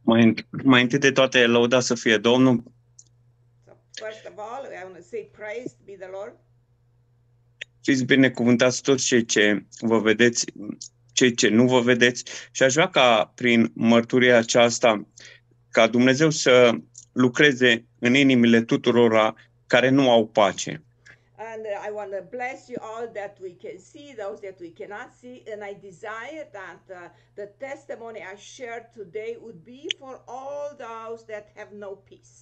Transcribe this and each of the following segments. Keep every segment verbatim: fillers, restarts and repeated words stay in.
Mai, mai întâi de toate, lăudat să fie Domnul. So first of all, I want to say praise be the Lord. Fiți binecuvântați toți cei ce vă vedeți, cei ce nu vă vedeți. Și aș vrea ca prin mărturia aceasta, ca Dumnezeu să lucreze în inimile tuturora care nu au pace. And uh, I want to bless you all that we can see, those that we cannot see. And I desire that uh, the testimony I shared today would be for all those that have no peace.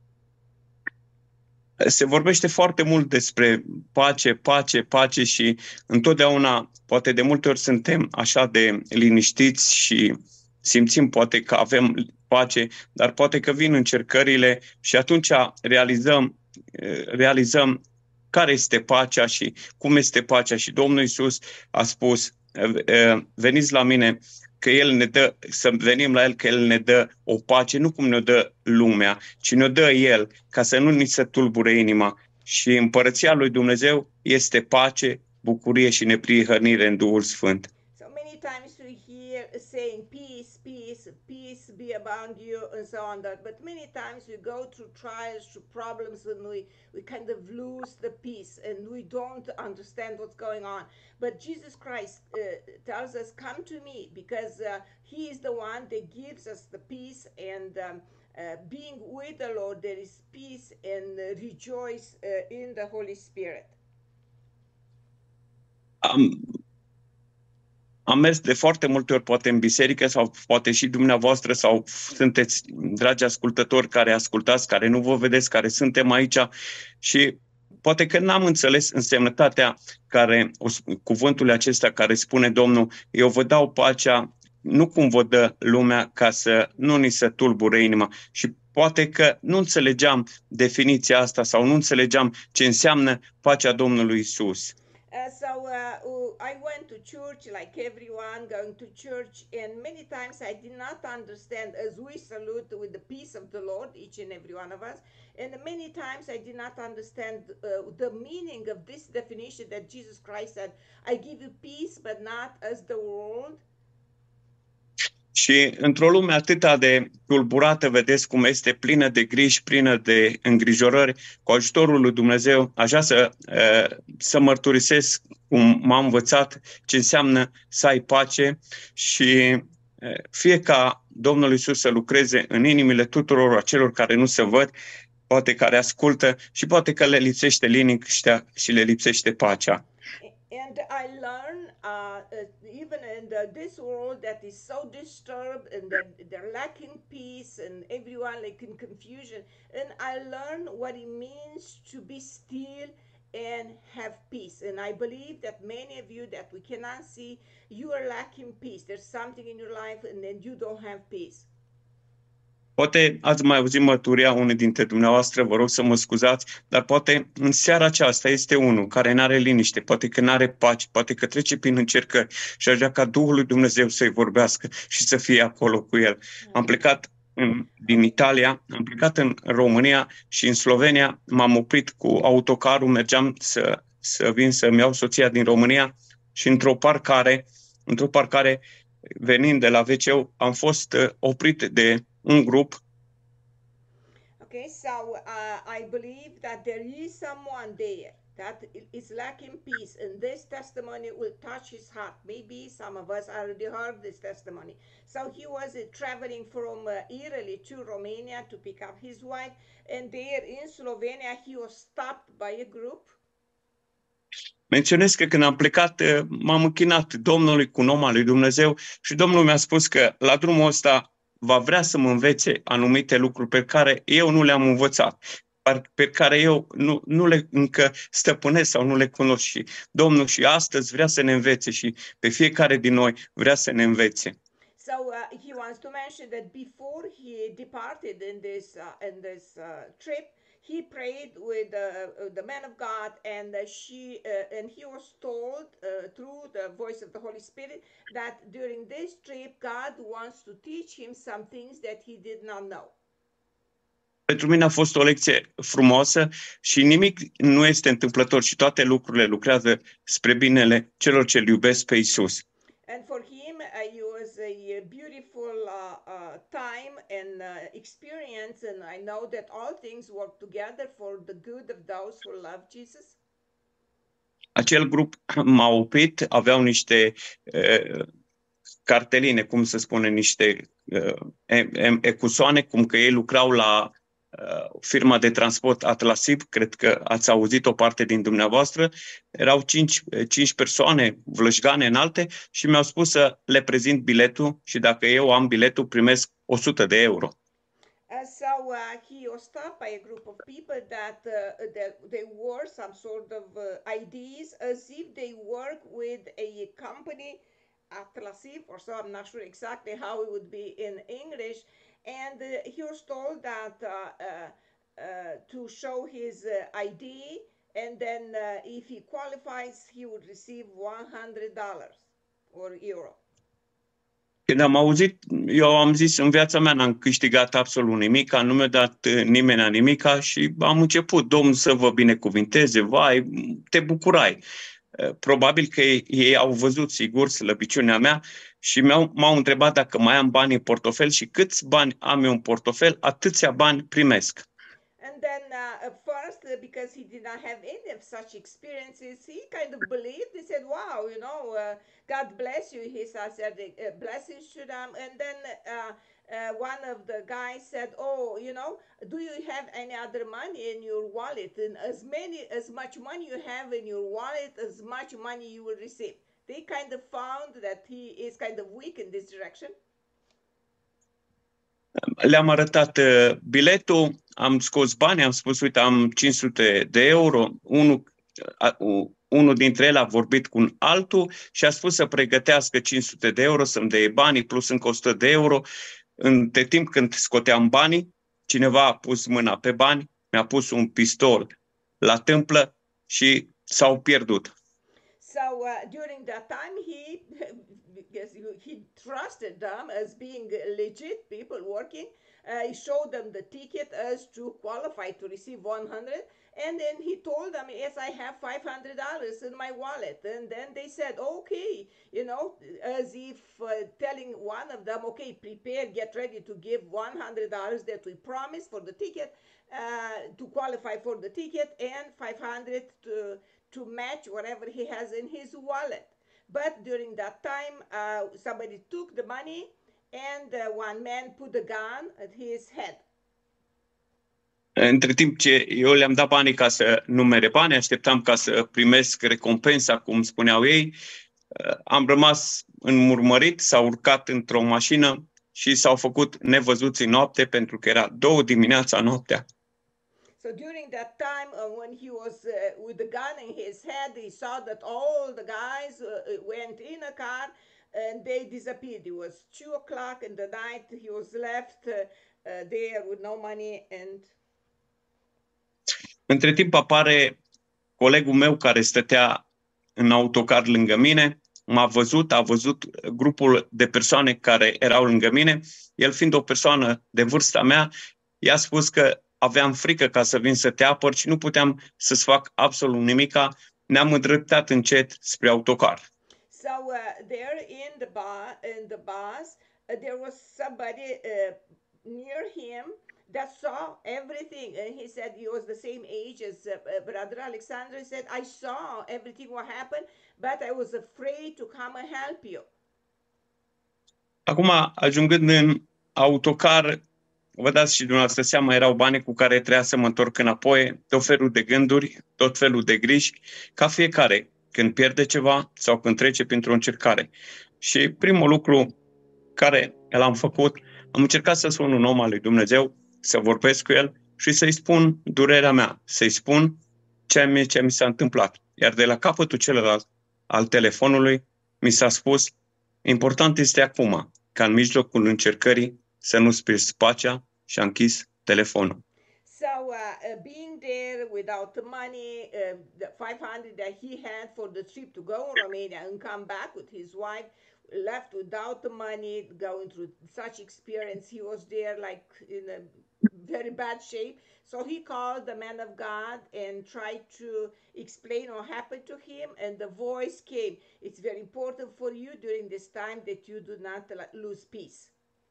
Se vorbește foarte mult despre pace, pace, pace și întotdeauna, poate de multe ori suntem așa de liniștiți și simțim poate că avem pace, dar poate că vin încercările și atunci realizăm, realizăm care este pacea și cum este pacea. Și Domnul Iisus a spus, veniți la mine, că El ne dă, să venim la El, că El ne dă o pace, nu cum ne dă lumea, ci ne dă El, ca să nu ni se tulbure inima. Și împărăția lui Dumnezeu este pace, bucurie și neprihănire în Duhul Sfânt. So many times we hear saying peace, peace, peace be around you and so on that. But many times we go through trials, through problems, and we, we kind of lose the peace and we don't understand what's going on. But Jesus Christ uh, tells us, come to me, because uh, he is the one that gives us the peace. And um, uh, being with the Lord, there is peace, and uh, rejoice uh, in the Holy Spirit. Am, am mers de foarte multe ori, poate în biserică sau poate și dumneavoastră, sau sunteți, dragi ascultători, care ascultați, care nu vă vedeți, care suntem aici și poate că n-am înțeles însemnătatea care, cuvântul acesta care spune Domnul, eu vă dau pacea, nu cum vă dă lumea, ca să nu ni se tulbure inima. Și poate că nu înțelegeam definiția asta sau nu înțelegeam ce înseamnă pacea Domnului Iisus. Uh, so uh, I went to church like everyone going to church, and many times I did not understand, as we salute with the peace of the Lord, each and every one of us, and many times I did not understand uh, the meaning of this definition that Jesus Christ said, I give you peace, but not as the world. Și într-o lume atât de tulburată, vedeți cum este, plină de griji, plină de îngrijorări, cu ajutorul lui Dumnezeu, așa să, să mărturisesc cum m-am învățat ce înseamnă să ai pace și fie ca Domnul Iisus să lucreze în inimile tuturor acelor care nu se văd, poate care ascultă și poate că le lipsește liniștea și le lipsește pacea. And I learn, uh, even in the, this world that is so disturbed and that they're lacking peace and everyone like in confusion, and I learn what it means to be still and have peace. And I believe that many of you that we cannot see, you are lacking peace. There's something in your life and then you don't have peace. Poate ați mai auzit mărturia unui dintre dumneavoastră, vă rog să mă scuzați, dar poate în seara aceasta este unul care nu are liniște, poate că nu are pace, poate că trece prin încercări și aș vrea ca Duhul lui Dumnezeu să-i vorbească și să fie acolo cu el. Am plecat în, din Italia, am plecat în România și în Slovenia, m-am oprit cu autocarul, mergeam să, să vin să-mi iau soția din România și într-o parcare, într-o parcare, venind de la ve ce u, am fost uh, oprit de un grup. Okay, so uh, I believe that there is someone there that is lacking peace, and this testimony will touch his heart. Maybe some of us already heard this testimony. So he was uh, traveling from uh, Italy to Romania to pick up his wife, and there in Slovenia he was stopped by a group. Menționez că când am plecat, m-am închinat Domnului cu noma lui Dumnezeu și Domnul mi-a spus că la drumul ăsta va vrea să mă învețe anumite lucruri pe care eu nu le-am învățat, pe care eu nu, nu le încă stăpânesc sau nu le cunosc. Și Domnul și astăzi vrea să ne învețe și pe fiecare din noi vrea să ne învețe. So uh, he wants to mention that before he departed in this uh, in this uh, trip, he prayed with uh, the man of God, and uh, she uh, and he was told uh, through the voice of the Holy Spirit that during this trip God wants to teach him some things that he did not know. Pentru mine a fost o lecție frumoasă și nimic nu este întâmplător și toate lucrurile lucrează spre binele celor ce îl iubesc pe Iisus. And for him, uh, you was a beautiful uh, uh, time and uh, experience, and I know that all things work together for the good of those who love Jesus. Acel grup m-a oprit, aveau niște uh, carteline, cum să spune, niște uh, ecusoane, cum că ei lucrau la uh, firma de transport Atlasib, cred că ați auzit o parte din dumneavoastră. Erau cinci, cinci persoane vlășgane înalte și mi-au spus să le prezint biletul și dacă eu am biletul, primesc o sută de euro. Uh, so uh, he was stopped by a group of people that, uh, that they wore some sort of uh, I Ds as if they work with a company, Atlasib or so, I'm not sure exactly how it would be in English. And uh, he was told that uh, uh, uh, to show his uh, I D, and then uh, if he qualifies, he would receive one hundred dollars or euro. Când am auzit, eu am zis, în viața mea n-am câștigat absolut nimic, nu mi-a dat nimeni nimica și am început, Domnul să vă binecuvinteze, vai, te bucurai. Probabil că ei, ei au văzut, sigur, slăbiciunea mea și m-au, m-au întrebat dacă mai am bani în portofel și câți bani am eu în portofel, atâția bani primesc. And then uh, at first, uh, because he did not have any of such experiences, he kind of believed. He said, wow, you know, uh, God bless you. He said, uh, blessings to them. And then uh, uh, one of the guys said, oh, you know, do you have any other money in your wallet? And as many, as much money you have in your wallet, as much money you will receive. They kind of found that he is kind of weak in this direction. Le-am arătat uh, biletul, am scos bani, am spus, uite, am cinci sute de euro, unul, uh, unul dintre ele a vorbit cu un altul și a spus să pregătească cinci sute de euro, să-mi dea banii, plus încă o sută de euro. Între timp când scoteam banii, cineva a pus mâna pe bani, mi-a pus un pistol la tâmplă și s-au pierdut. So uh, during that time, he, because he trusted them as being legit people working. Uh, he showed them the ticket as to qualify to receive one hundred, and then he told them, yes, I have five hundred dollars in my wallet. And then they said, okay, you know, as if uh, telling one of them, okay, prepare, get ready to give one hundred dollars that we promised for the ticket, uh, to qualify for the ticket, and five hundred dollars to to match whatever he has in his wallet. But during that time, uh, somebody took the money and uh, one man put a gun at his head. Între timp ce eu le-am dat banii ca să numere bani, așteptam ca să primesc recompensa, cum spuneau ei, am rămas înmurmărit, s-au urcat într-o mașină și s-au făcut nevăzuți în noapte pentru că era două dimineața noaptea. So during that time, uh, when he was uh, with the gun in his head, he saw that all the guys uh, went in a car and they disappeared. It was two o'clock in the night. He was left uh, uh, there with no money. And între timp apare colegul meu care stătea în autocar lângă mine, m-a văzut, a văzut grupul de persoane care erau lângă mine. El fiind o persoană de vârsta mea, i-a spus că aveam frică ca să vin să te apăr și nu puteam să-ți fac absolut nimica. Ne-am îndreptat încet spre autocar. So uh, there in the bar, in the bus, uh, there was somebody uh, near him that saw everything, and he said he was the same age as uh, uh, Brother Alexander. He said, I saw everything what happened, but I was afraid to come and help you. Acum, ajungând în autocar, vă dați și dumneavoastră seama, erau bani cu care trebuia să mă întorc înapoi, tot felul de gânduri, tot felul de griji, ca fiecare, când pierde ceva sau când trece printr-o încercare. Și primul lucru care l-am făcut, am încercat să sun un om al lui Dumnezeu, să vorbesc cu el și să-i spun durerea mea, să-i spun ce mi, ce mi s-a întâmplat. Iar de la capătul celălalt al telefonului mi s-a spus, important este acum, ca în mijlocul încercării, să nu-ți pierzi pacea, și a închis telefonul. So uh, uh, being there without the money, uh, the five hundred that he had for the trip to go in Romania and come back with his wife, left without the money, going through such experience. He was there like in a very bad shape. So he called the man of God and tried to explain what happened to him. And the voice came. It's very important for you during this time that you do not lose peace.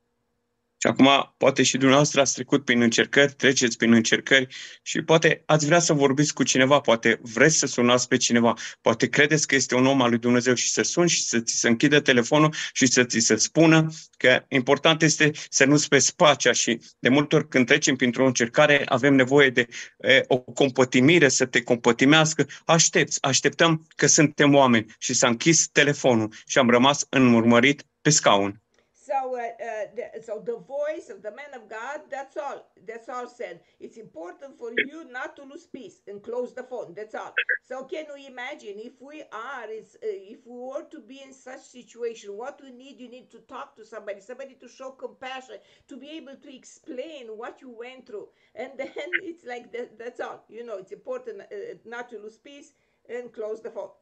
Și acum, poate și dumneavoastră ați trecut prin încercări, treceți prin încercări și poate ați vrea să vorbiți cu cineva, poate vreți să sunați pe cineva, poate credeți că este un om al lui Dumnezeu și să suni și să ți se închidă telefonul și să ți se spună că important este să nu-ți pezi pacea și de multe ori când trecem printr-o încercare avem nevoie de e, o compătimire, să te compătimească. Aștepți, așteptăm că suntem oameni și s-a închis telefonul și am rămas înmurmărit pe scaun. So, uh, uh, the, so the voice of the man of God, that's all. That's all said. It's important for you not to lose peace and close the phone. That's all. So can you imagine if we are, is, uh, if we were to be in such situation, what we need, you need to talk to somebody, somebody to show compassion, to be able to explain what you went through. And then it's like, that, that's all. You know, it's important uh, not to lose peace and close the phone.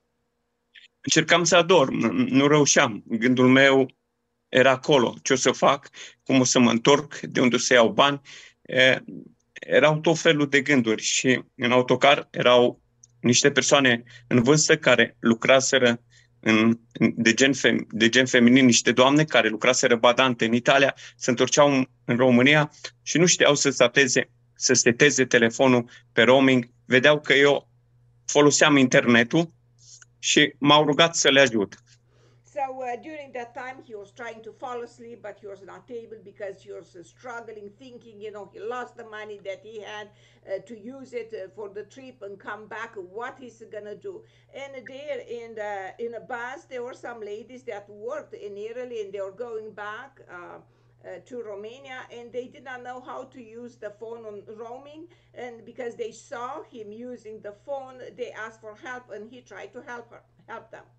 Încercam să adorm, nu reușeam. Gândul meu era acolo, ce o să fac, cum o să mă întorc, de unde o să iau bani. E, erau tot felul de gânduri și în autocar erau niște persoane în vârstă care lucraseră în, de, gen fem, de gen feminin, niște doamne care lucraseră badante în Italia, se întorceau în, în România și nu știau să seteze, să seteze telefonul pe roaming, vedeau că eu foloseam internetul și m-au rugat să le ajut. So uh, during that time, he was trying to fall asleep, but he was not able because he was uh, struggling, thinking, you know, he lost the money that he had uh, to use it uh, for the trip and come back. What is he gonna do? And there in the in a bus, there were some ladies that worked in Italy, and they were going back uh, uh, to Romania, and they did not know how to use the phone on roaming. And because they saw him using the phone, they asked for help, and he tried to help her, help them.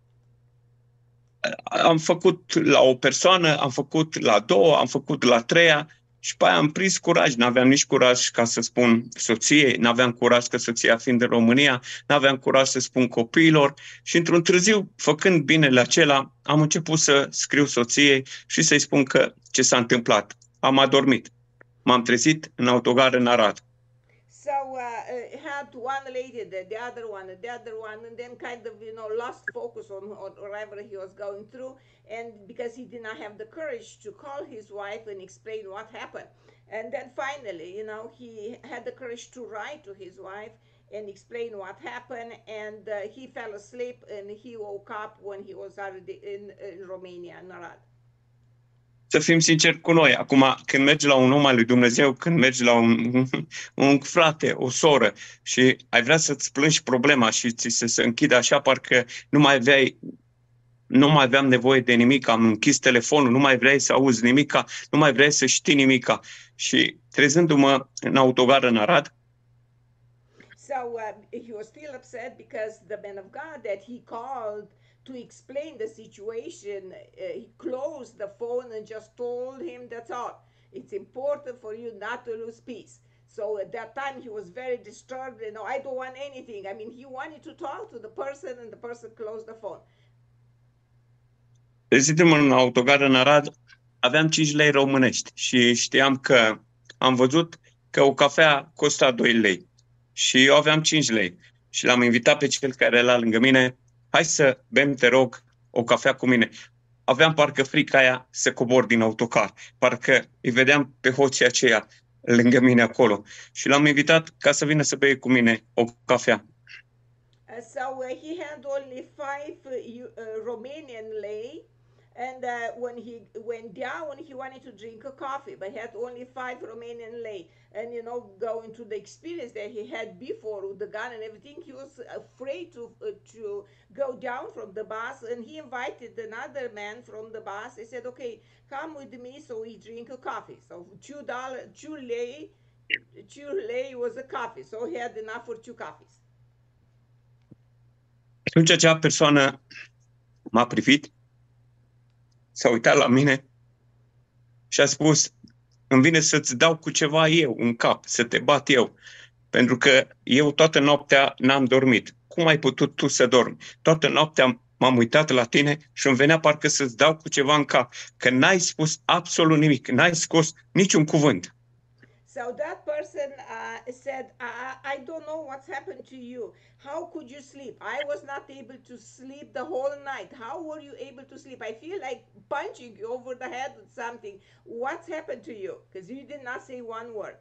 Am făcut la o persoană, am făcut la două, am făcut la treia și pe aia am prins curaj. N-aveam nici curaj ca să spun soției, n-aveam curaj că soția fiind în România, n-aveam curaj să spun copiilor și într-un târziu, făcând binele acela, am început să scriu soției și să-i spun că ce s-a întâmplat. Am adormit. M-am trezit în autogar în Arad. So uh, had one lady, the, the other one, the other one, and then kind of, you know, lost focus on, on whatever he was going through, and because he did not have the courage to call his wife and explain what happened. And then finally, you know, he had the courage to write to his wife and explain what happened, and uh, he fell asleep and he woke up when he was already in, in Romania, in Arad. Să fim sinceri cu noi. Acum, când mergi la un om al lui Dumnezeu, când mergi la un, un frate, o soră și ai vrea să-ți plângi problema și ți se, se închide așa, parcă nu mai aveai, nu mai aveam nevoie de nimic, am închis telefonul, nu mai vrei să auzi nimica, nu mai vrei să știi nimica. Și trezându-mă în autogar în Arad, So uh, he was still upset because the man of God that he called to explain the situation, uh, he closed the phone and just told him, that's all. It's important for you not to lose peace. So at that time he was very disturbed, you know, I don't want anything. I mean, he wanted to talk to the person and the person closed the phone. trezându-mă în autogar în Arad, aveam cinci lei românești și știam că am văzut că o cafea costa doi lei și eu aveam cinci lei și l-am invitat pe cel care era lângă mine, hai să bem, te rog, o cafea cu mine. Aveam parcă frica aia să cobor din autocar, parcă îi vedeam pe hoții aceia lângă mine acolo și l-am invitat ca să vină să bea cu mine o cafea. Uh, so uh, he had only five uh, uh, Romanian lei, and uh, when he went down, he wanted to drink a coffee, but he had only five Romanian lei. And you know, going to the experience that he had before with the gun and everything, he was afraid to uh, to go down from the bus. And he invited another man from the bus. He said, "Okay, come with me, so we drink a coffee." So two dollar, two lei, two lei was a coffee. So he had enough for two coffees. Atunci acea persoană m-a privit, s-a uitat la mine și a spus, îmi vine să-ți dau cu ceva eu în cap, să te bat eu, pentru că eu toată noaptea n-am dormit. Cum ai putut tu să dormi? Toată noaptea m-am uitat la tine și îmi venea parcă să-ți dau cu ceva în cap, că n-ai spus absolut nimic, n-ai scos niciun cuvânt. So that person uh, said, I, I don't know what's happened to you. How could you sleep? I was not able to sleep the whole night. How were you able to sleep? I feel like punching you over the head with something. What's happened to you? Because you did not say one word.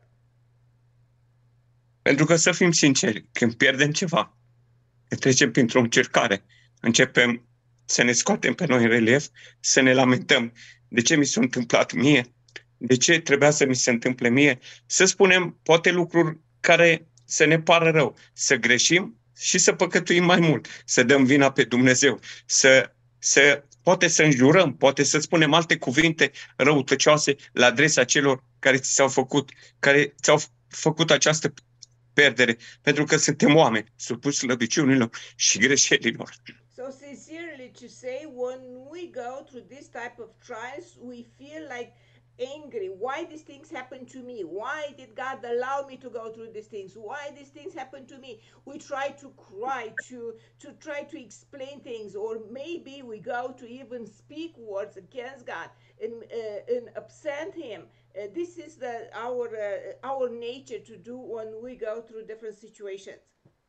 Pentru că, să fim sinceri, când pierdem ceva, când trecem printr-o încercare, începem să ne scoatem pe noi în relief, să ne lamentăm. De ce mi s-a întâmplat mie? De ce trebuia să mi se întâmple mie? Să spunem poate lucruri care să ne pară rău, să greșim și să păcătuim mai mult, să dăm vina pe Dumnezeu, să, să poate să înjurăm, poate să spunem alte cuvinte răutăcioase la adresa celor care ți s-au făcut, care ți-au făcut această pierdere, pentru că suntem oameni supuși slăbiciunilor și greșelilor. So sincerely to say, when we go through this type of trials, we feel like angry. Why these things happen to me? Why did God allow me to go through these things? Why these things happen to me? We try to cry, to to try to explain things, or maybe we go to even speak words against God and uh, and upset Him. Uh, this is the our uh, our nature to do when we go through different situations.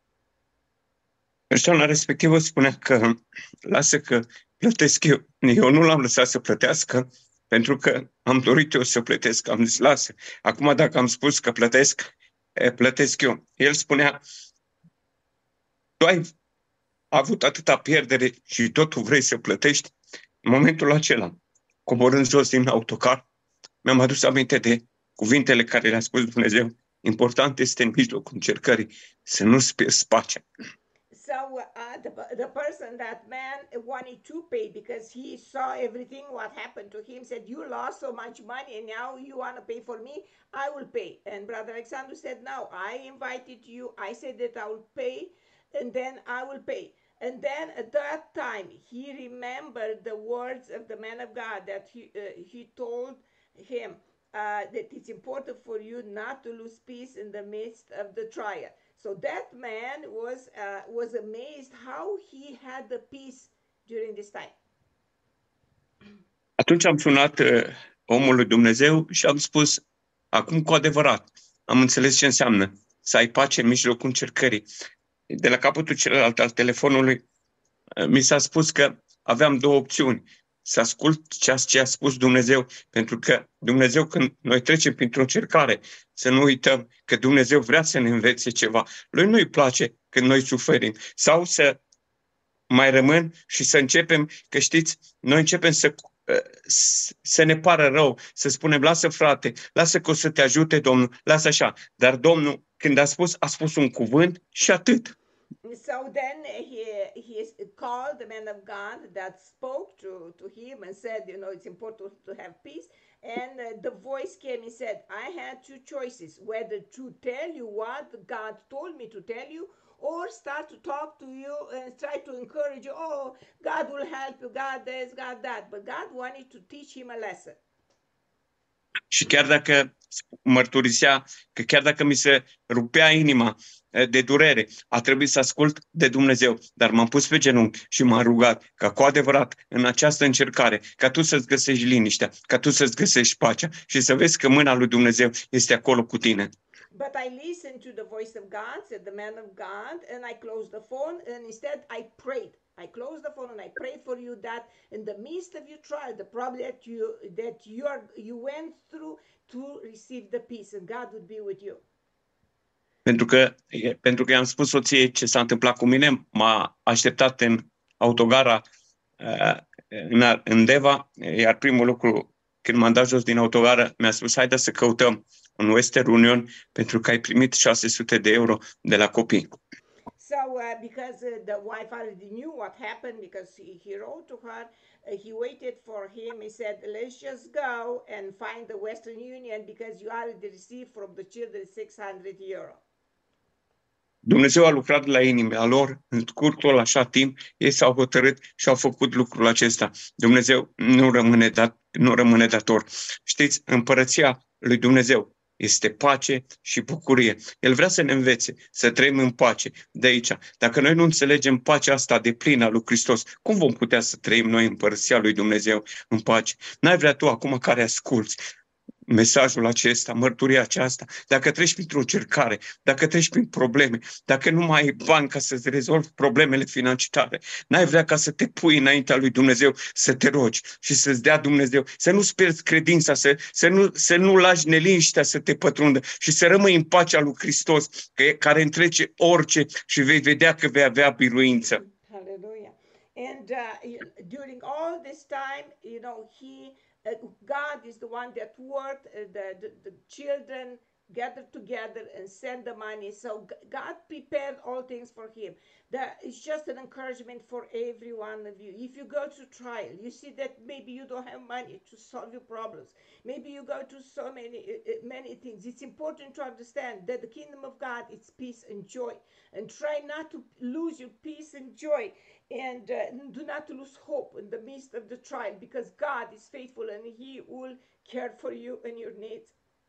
Persoana respectivă spunea că lasă că plătesc eu. Eu nu l-am lăsat să plătească pentru că am dorit eu să plătesc. Am zis, lasă. Acum dacă am spus că plătesc, plătesc eu. El spunea, tu ai avut atâta pierdere și tot tu vrei să plătești. În momentul acela, coborând jos din autocar, mi-am adus aminte de cuvintele care le-a spus Dumnezeu. Important este în mijlocul încercării să nu-ți pierzi pacea. So uh, the, the person, that man wanted to pay because he saw everything what happened to him, said, you lost so much money and now you want to pay for me, I will pay. And Brother Alexandru said, no, I invited you, I said that I will pay and then I will pay. And then at that time, he remembered the words of the man of God that he, uh, he told him uh, that it's important for you not to lose peace in the midst of the trial. So that man was uh, was amazed how he had the peace during this time. Atunci am sunat uh, omul lui Dumnezeu și am spus, acum cu adevărat, am înțeles ce înseamnă să ai pace în mijlocul încercării. De la capătul celălalt al telefonului uh, mi s-a spus că aveam două opțiuni. Să ascult ceea ce a spus Dumnezeu, pentru că Dumnezeu, când noi trecem printr-o încercare, să nu uităm că Dumnezeu vrea să ne învețe ceva. Lui nu-i place când noi suferim. Sau să mai rămân și să începem, că știți, noi începem să, să ne pară rău, să spunem, lasă frate, lasă că o să te ajute Domnul, lasă așa. Dar Domnul, când a spus, a spus un cuvânt și atât. So then he he called the man of God that spoke to, to him and said, you know, it's important to have peace. And uh, the voice came and said, I had two choices, whether to tell you what God told me to tell you, or start to talk to you and try to encourage you, oh, God will help you, God this, God that. But God wanted to teach him a lesson. Și chiar dacă mărturisea, că chiar dacă mi se rupea inima de durere, a trebuit să ascult de Dumnezeu, dar m-am pus pe genunchi și m-am rugat ca cu adevărat în această încercare, ca tu să-ți găsești liniștea, ca tu să-ți găsești pacea și să vezi că mâna lui Dumnezeu este acolo cu tine. But I listened to the voice of God, said the man of God, and I closed the phone, and instead I prayed. I closed the phone and I prayed for you that in the midst of your trial, the problem that you that you are you went through, to receive the peace, and God would be with you. Pentru că, pentru că i-am spus soției ce s-a întâmplat cu mine, m-a așteptat în autogara în, în Deva, iar primul lucru, când m-am dat jos din autogară, mi-a spus, haide să căutăm un Western Union pentru că ai primit șase sute de euro de la copii. So uh, because uh, the wife already knew what happened, because he, he wrote to her, uh, he waited for him, he said, let's just go and find the Western Union because you already received from the children six hundred euro. Dumnezeu a lucrat la inimile lor în scurtul așa timp, ei s-au hotărât și au făcut lucrul acesta. Dumnezeu nu rămâne, dat, nu rămâne dator. Știți, împărăția lui Dumnezeu este pace și bucurie. El vrea să ne învețe să trăim în pace de aici. Dacă noi nu înțelegem pacea asta de plină a lui Hristos, cum vom putea să trăim noi în Împărăția lui Dumnezeu în pace? N-ai vrea tu acum care asculți mesajul acesta, mărturia aceasta, dacă treci printr-o încercare, dacă treci prin probleme, dacă nu mai ai bani ca să-ți rezolvi problemele financiare, n-ai vrea ca să te pui înaintea lui Dumnezeu, să te rogi și să-ți dea Dumnezeu, să nu-ți pierzi credința, să, să, nu, să nu lași neliniștea să te pătrundă și să rămâi în pacea lui Hristos, care întrece orice și vei vedea că vei avea biruință. Hallelujah. And uh, during all this time, you know, he Uh, God is the one that worked, uh, the, the, the children gathered together and sent the money. So God prepared all things for him. That is just an encouragement for every one of you. If you go through trial, you see that maybe you don't have money to solve your problems. Maybe you go through so many uh, many things. It's important to understand that the kingdom of God is peace and joy. And try not to lose your peace and joy. And uh, do not lose hope in the midst of the trial, because God is faithful and he will care for you and your needs.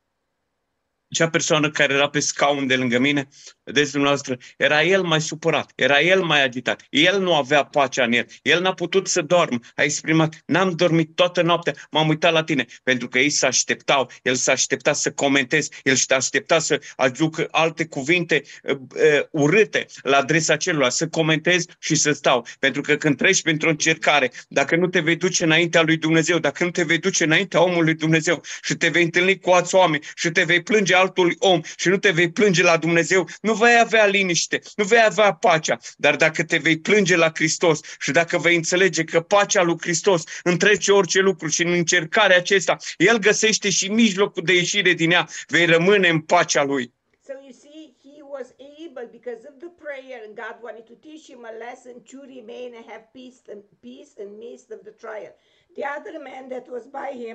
Acea persoană care era pe scaun de lângă mine, vedeți dumneavoastră, era el mai supărat, era el mai agitat, el nu avea pacea în el, el n-a putut să doarmă, a exprimat, n-am dormit toată noaptea, m-am uitat la tine, pentru că ei se așteptau, el s-a așteptat să comentez, el s-a așteptat să aducă alte cuvinte uh, uh, urâte la adresa celor, să comentez și să stau, pentru că când treci printr-o încercare, dacă nu te vei duce înaintea lui Dumnezeu, dacă nu te vei duce înaintea omului Dumnezeu și te vei întâlni cu alți oameni și te vei plânge altului om și nu te vei plânge la Dumnezeu, nu vei avea liniște, nu vei avea pacea. Dar dacă te vei plânge la Hristos și dacă vei înțelege că pacea lui Hristos întrece orice lucru și în încercarea acesta, El găsește și mijlocul de ieșire din ea, vei rămâne în pacea Lui. So you see, he was able, because of the prayer, and God wanted to teach him a lesson, to remain and have peace and peace in midst of the trial. The other man that was by him,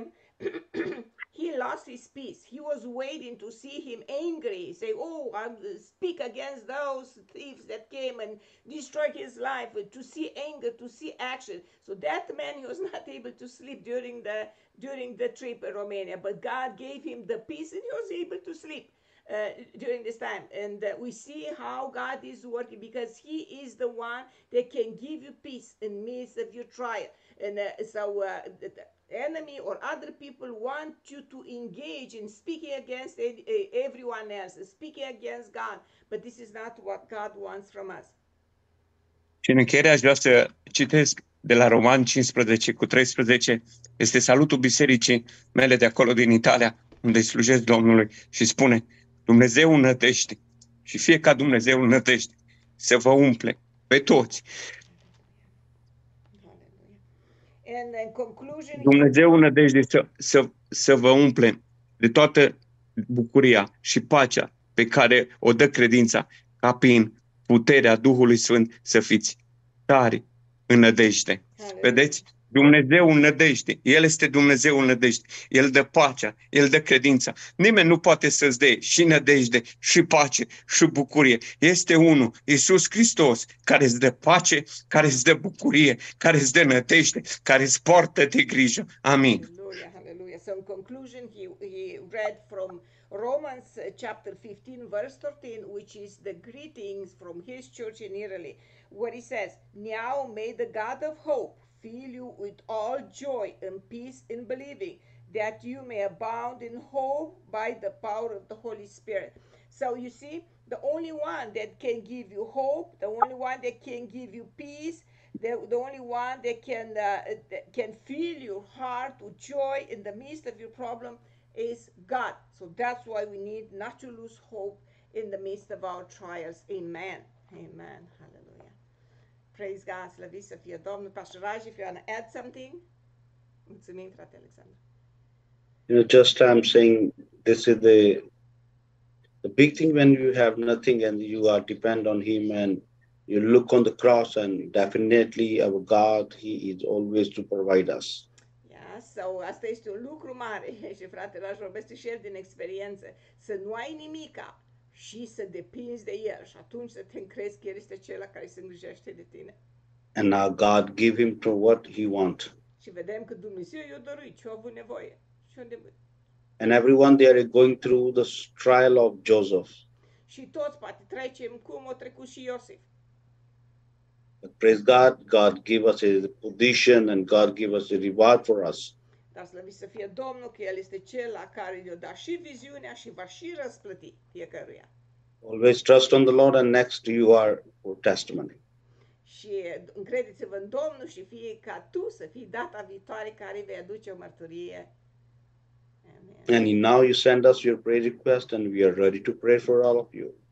he lost his peace. He was waiting to see him angry, say, oh, I'll speak against those thieves that came and destroyed his life, to see anger, to see action. So that man, he was not able to sleep during the during the trip in Romania, but God gave him the peace and he was able to sleep uh, during this time. And uh, we see how God is working, because he is the one that can give you peace in midst of your trial. And uh, so uh, the enemy or other people want you to engage in speaking against everyone else, speaking against God, but this is not what God wants from us. Și în încheiere aș vrea să citesc de la Romani cincisprezece cu treisprezece, este salutul bisericii mele de acolo din Italia, unde slujesc Domnului, și spune: Dumnezeu înădește și fie ca Dumnezeu înădește să vă umple pe toți. And in conclusion, Dumnezeu înădejde să, să, să vă umple de toată bucuria și pacea pe care o dă credința, ca prin puterea Duhului Sfânt să fiți tari în nădejde. Vedeți? Dumnezeu în nădejde. El este Dumnezeu în nădejde. El dă pacea, El dă credința. Nimeni nu poate să-ți dea și nădejde, și pace, și bucurie. Este unul, Iisus Hristos, care îți dă pace, care îți dă bucurie, care îți dă nădejde, care îți poartă de grijă. Amin. Hallelujah, hallelujah. So in conclusion, he, he read from Romans uh, chapter fifteen, verse thirteen, which is the greetings from his church in Italy, where he says, now may the God of hope fill you with all joy and peace in believing, that you may abound in hope by the power of the Holy Spirit. So you see, the only one that can give you hope, the only one that can give you peace, the, the only one that can uh, that can fill your heart with joy in the midst of your problem is God. So that's why we need not to lose hope in the midst of our trials. Amen. Amen. Hallelujah. Praise God. Slăvit să fie Domnul. Pastor Raj, if you want to add something. Mulțumim, frate Alexandru. You know, just I'm saying this is the the big thing when you have nothing and you are depend on Him and you look on the cross, and definitely our God, He is always to provide us. Yeah, so asta este un lucru mare și frate Raj vorbește și el din experiență. Să nu ai nimica și să depinzi de El și atunci să te încrezi că El este Cel care se îngrijește de tine. And now God give Him to what He want. Și vedem că Dumnezeu i-a dorit ce a avut nevoie. Și unde And everyone there is going through the trial of Joseph. Și toți poate trecem cum a trecut și Iosif. But praise God, God gave us a position and God gave us a reward for us. Dar slăvit să fie Domnul că El este Cel la care i-a dat și viziunea și va și răsplăti fiecăruia. Always trust on the Lord, and next you are for testimony. Și încrediți-vă în Domnul și fie ca tu să fii data viitoare care vei aduce o mărturie. Amen. And now you send us your prayer request, and we are ready to pray for all of you.